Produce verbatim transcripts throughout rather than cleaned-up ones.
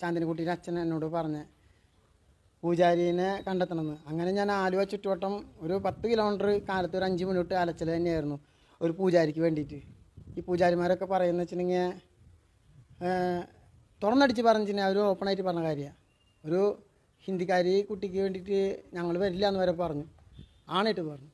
ചാന്ദിനിക്കുട്ടിയുടെ അച്ഛൻ എന്നോട് പറഞ്ഞ് പൂജാരിനെ കണ്ടെത്തണമെന്ന്. അങ്ങനെ ഞാൻ ആലുവ ചുറ്റുവട്ടം ഒരു പത്ത് കിലോമീറ്റർ കാലത്ത് ഒരു അഞ്ച് മിനിറ്റ് അലച്ചിൽ തന്നെയായിരുന്നു ഒരു പൂജാരിക്ക് വേണ്ടിയിട്ട്. ഈ പൂജാരിമാരൊക്കെ പറയുന്നത് വെച്ചിട്ടുണ്ടെങ്കിൽ തുറന്നടിച്ച് പറഞ്ഞിട്ടുണ്ടെങ്കിൽ അവർ ഓപ്പണായിട്ട് പറഞ്ഞ കാര്യമാണ്. ഒരു ഹിന്ദിക്കാരി കുട്ടിക്ക് വേണ്ടിയിട്ട് ഞങ്ങൾ വരില്ല എന്ന് വരെ പറഞ്ഞു, ആണായിട്ട് പറഞ്ഞു.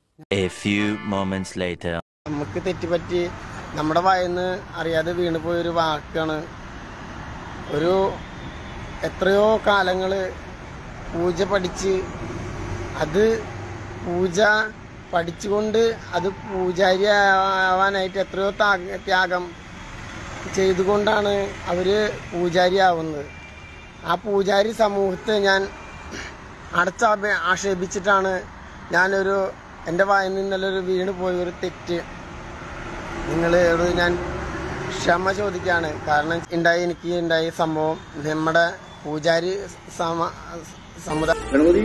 നമുക്ക് തെറ്റുപറ്റി നമ്മുടെ വായന്ന് അറിയാതെ വീണ് പോയൊരു വാക്കാണ്. ഒരു എത്രയോ കാലങ്ങൾ പൂജ പഠിച്ച് അത് പൂജ പഠിച്ചുകൊണ്ട് അത് പൂജാരി ആവാനായിട്ട് എത്രയോ ത്യാഗം ചെയ്തുകൊണ്ടാണ് അവർ പൂജാരി ആവുന്നത്. ആ പൂജാരി സമൂഹത്തെ ഞാൻ അടച്ച ആക്ഷേപിച്ചിട്ടാണ് ഞാനൊരു എൻ്റെ വായിൽ നിന്നുള്ളൊരു വീണ് പോയൊരു തെറ്റ് നിങ്ങളോട് ഞാൻ ക്ഷമ ചോദിക്കുകയാണ്. കാരണം ഉണ്ടായി എനിക്ക് ഉണ്ടായ സംഭവം നമ്മുടെ പൂജാരി സമുദായം ഗണപതി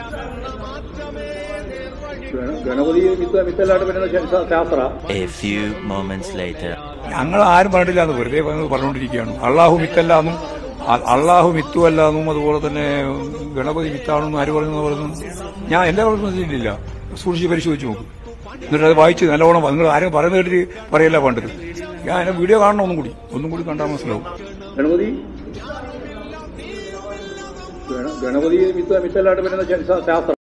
ഗണപതി ശാസ്ത്ര ഞങ്ങൾ ആരും പറഞ്ഞില്ല എന്ന് വെറുതെ പറഞ്ഞുകൊണ്ടിരിക്കുകയാണ്. അള്ളാഹു മിത്തല്ലാന്നും അള്ളാഹു മിത്തുമല്ലാന്നും അതുപോലെ തന്നെ ഗണപതി മിത്താണെന്നും ആര് പറയുന്നത് പറയുന്നു. ഞാൻ എന്റെ പറഞ്ഞില്ല, സൂക്ഷിച്ച് പരിശോധിച്ച് നോക്കും. എന്നിട്ട് അത് വായിച്ച് നല്ലവണ്ണം നിങ്ങൾ ആരും പറയുന്ന കേട്ടിട്ട് പറയല്ല വേണ്ടത്. ഞാൻ എന്നെ വീഡിയോ കാണണം ഒന്നും കൂടി ഒന്നും കൂടി കണ്ടാൽ മനസ്സിലാവും. ഗണപതി ഗണപതി മിത്തല്ലാണ്ട് പിന്നെ ശാസ്ത്ര